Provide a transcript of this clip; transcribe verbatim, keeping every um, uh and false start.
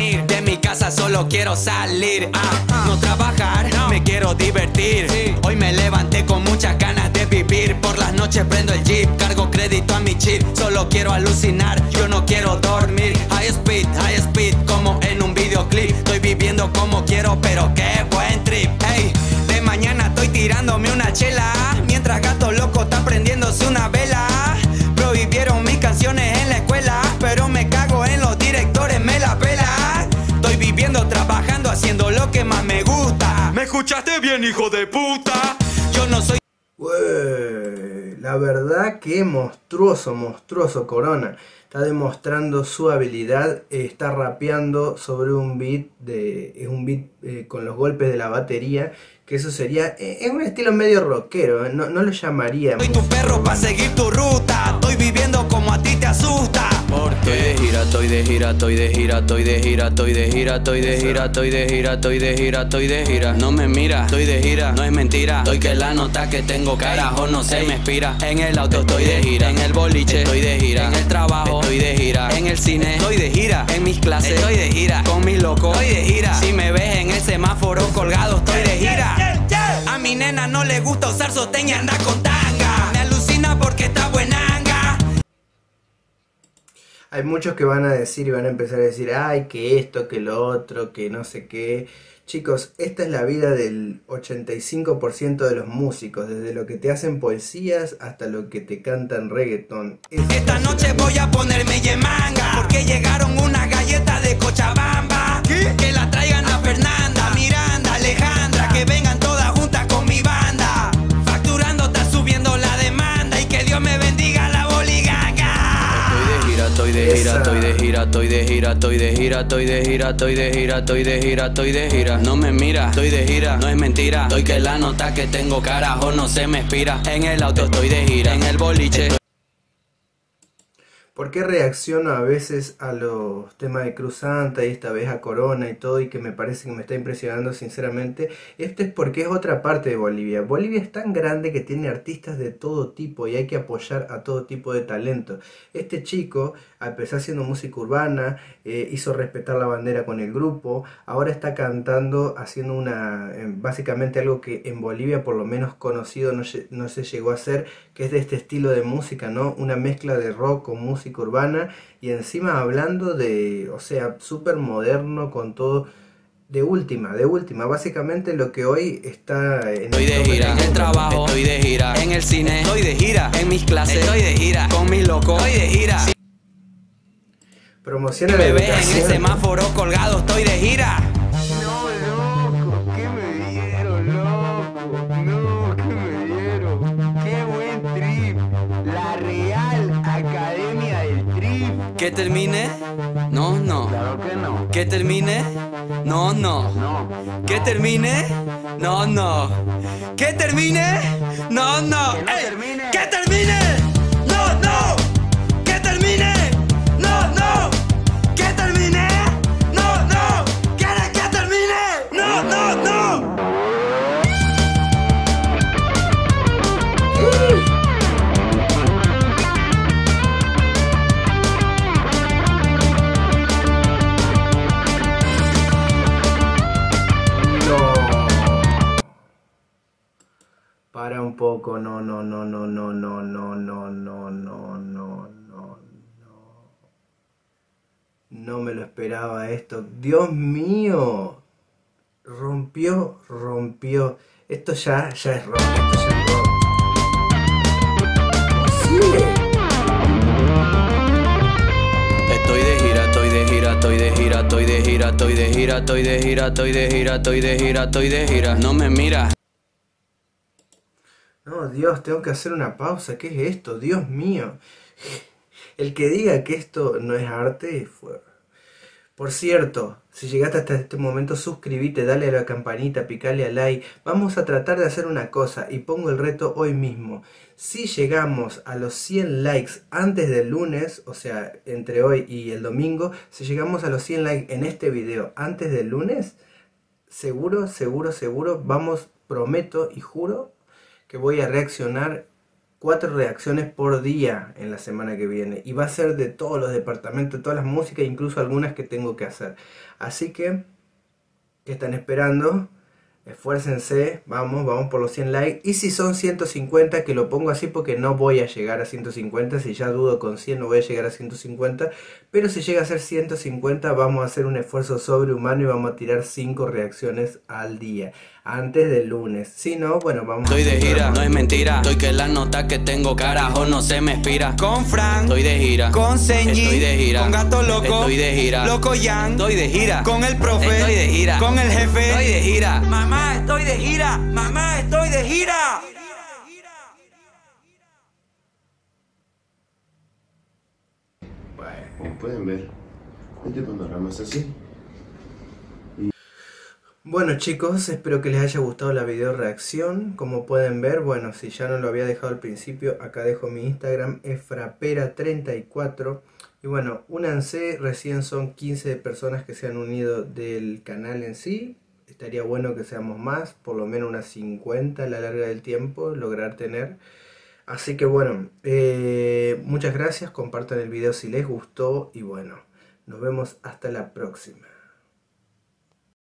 dormir. De mi casa solo quiero salir, ah, no trabajar, me quiero divertir. Hoy me levanté con muchas ganas de vivir. Por las noches prendo el jeep, cargo crédito a mi chip. Solo quiero alucinar, yo no quiero dormir. High speed, high speed, como en un videoclip. Estoy viviendo como quiero, pero qué buen trip. Hey, de mañana estoy tirándome una chela, mientras Gato Loco está prendiéndose una vela. Prohibieron mis canciones en la escuela, pero me cago en los directores, me la pela. Estoy viviendo, trabajando, haciendo lo que más me gusta. ¿Me escuchaste bien, hijo de puta? Yo no soy... Ué, la verdad que monstruoso, monstruoso Corona. Está demostrando su habilidad, eh, está rapeando sobre un beat, de, es un beat eh, con los golpes de la batería, que eso sería, eh, es un estilo medio rockero, eh, no, no lo llamaría. Soy tu perro para seguir tu ruta, estoy viviendo como a ti te asusta. Estoy de gira, estoy de gira, estoy de gira, estoy de gira, estoy de gira, estoy de gira, estoy de gira, estoy de gira, estoy de gira. No me mira, estoy de gira, no es mentira. Estoy que la nota que tengo, carajo, no se me inspira. En el auto estoy de gira, en el boliche estoy de gira, en el trabajo estoy de gira, en el cine estoy de gira, en mis clases estoy de gira, con mis locos estoy de gira. Si me ves en el semáforo colgado estoy de gira. A mi nena no le gusta usar sostén y anda con tanga. Me alucina porque está buenanga. Hay muchos que van a decir y van a empezar a decir, ay, que esto, que lo otro, que no sé qué. Chicos, esta es la vida del ochenta y cinco por ciento de los músicos, desde lo que te hacen poesías hasta lo que te cantan reggaetón. Es Esta noche voy a ponerme yemanga, porque llegaron unas galletas de Cochabamba. ¿Qué? Que la traigan a Fernanda, Miranda, Alejandra, que vengan todas juntas con mi banda. Facturando está subiendo la demanda y que Dios me bendiga la boliganga. Estoy de gira, estoy de gira, estoy de gira, estoy de gira, estoy de gira, estoy de gira, estoy de gira, estoy de gira. No me mira, estoy de gira, no es mentira. Estoy que la nota que tengo, carajo, no se me inspira. En el auto estoy de gira, en el boliche. ¿Por qué reacciono a veces a los temas de Cruz Santa y esta vez a Corona y todo, y que me parece que me está impresionando sinceramente? Esto es porque es otra parte de Bolivia. Bolivia es tan grande que tiene artistas de todo tipo y hay que apoyar a todo tipo de talento. Este chico empezó haciendo música urbana, eh, hizo respetar la bandera con el grupo, ahora está cantando, haciendo una eh, básicamente algo que en Bolivia por lo menos conocido no, no se llegó a hacer, que es de este estilo de música, ¿no? Una mezcla de rock con música urbana y encima hablando de, o sea, súper moderno con todo, de última, de última, básicamente lo que hoy está en Estoy de gira, en el trabajo estoy de gira, en el cine estoy de gira, en mis clases estoy de gira, con mis locos estoy de gira. Si promociona la me ves educación. en el semáforo colgado estoy de gira. No, loco, ¿qué me dieron, loco? No, ¿qué me dieron? ¡Qué buen trip! La Real Academia del Trip. ¿Que termine? No, no. Claro que no. ¿Que termine? No, no. No. ¿Que termine? No, no. ¿Que termine? No, no. Que no ¡Ey! termine. ¡Que termine! No, no. ¿Que termine? No, no. ¿Que termine? No, no. ¿Quieres que termine? No, no, no. Para un poco, no, no, no, no, no, no, no, no, no, no, no, no, no. No me lo esperaba esto. Dios mío. Rompió, rompió. Esto ya, ya es rock, esto ya es rock. Sigue. Estoy de gira, estoy de gira, estoy de gira, estoy de gira, estoy de gira, estoy de gira, estoy de gira, estoy de gira, estoy de gira. No me mira. No, Dios, tengo que hacer una pausa. ¿Qué es esto? Dios mío. El que diga que esto no es arte fue... Por cierto, si llegaste hasta este momento, suscríbete, dale a la campanita, picale a like. Vamos a tratar de hacer una cosa y pongo el reto hoy mismo. Si llegamos a los cien likes antes del lunes, o sea, entre hoy y el domingo, si llegamos a los cien likes en este video antes del lunes, seguro, seguro, seguro, vamos, prometo y juro que voy a reaccionar cuatro reacciones por día en la semana que viene. Y va a ser de todos los departamentos, todas las músicas, incluso algunas que tengo que hacer. Así que, ¿qué están esperando? Esfuércense, vamos, vamos por los cien likes. Y si son ciento cincuenta, que lo pongo así porque no voy a llegar a ciento cincuenta. Si ya dudo con cien no voy a llegar a ciento cincuenta. Pero si llega a ser ciento cincuenta vamos a hacer un esfuerzo sobrehumano y vamos a tirar cinco reacciones al día. Antes del lunes. Si no, bueno, vamos Estoy a de gira, no es mentira. Estoy Estoy que la nota que tengo, carajo, no se me expira. Con Fran, estoy de gira. Con Senji, estoy de gira. Con Gato Loco, estoy de gira. Loco Yang, estoy de gira. Con el profe, estoy de gira. Con el jefe, estoy de gira. Mamá, estoy de gira. Mamá, estoy de gira. Bueno, como pueden ver, este panorama es así. Bueno chicos, espero que les haya gustado la video reacción. Como pueden ver, bueno, si ya no lo había dejado al principio, acá dejo mi Instagram, es frapera treinta y cuatro. Y bueno, únanse, recién son quince personas que se han unido del canal en sí. Estaría bueno que seamos más, por lo menos unas cincuenta a la larga del tiempo, lograr tener. Así que bueno, eh, muchas gracias, compartan el video si les gustó y bueno, nos vemos hasta la próxima.